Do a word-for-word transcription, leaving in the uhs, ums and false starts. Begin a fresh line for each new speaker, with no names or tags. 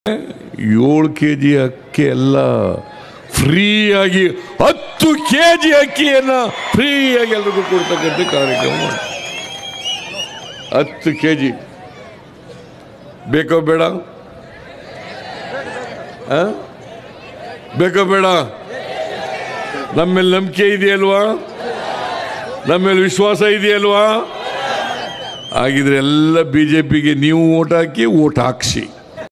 ಏಳು K G ಅಕ್ಕಿ ಎಲ್ಲ ಫ್ರೀಯಾಗಿ ಹತ್ತು ಕೆ ಜಿ ಅಕ್ಕಿಯನ್ನು ಫ್ರೀಯಾಗಿ ಎಲ್ರಿಗೂ ಕೊಡ್ತಕ್ಕಂಥ ಕಾರ್ಯಕ್ರಮ. ಹತ್ತು ಕೆ ಜಿ ಬೇಕೋ ಬೇಡ? ಬೇಕೋ ಬೇಡ? ನಮ್ಮೇಲೆ ನಂಬಿಕೆ ಇದೆಯಲ್ವಾ? ನಮ್ಮೇಲೆ ವಿಶ್ವಾಸ ಇದೆಯಲ್ವಾ? ಹಾಗಿದ್ರೆ ಎಲ್ಲ ಬಿ ಜೆ ಪಿಗೆ ನೀವು ಓಟ್ ಹಾಕಿ ಓಟ್ ಹಾಕ್ಸಿ.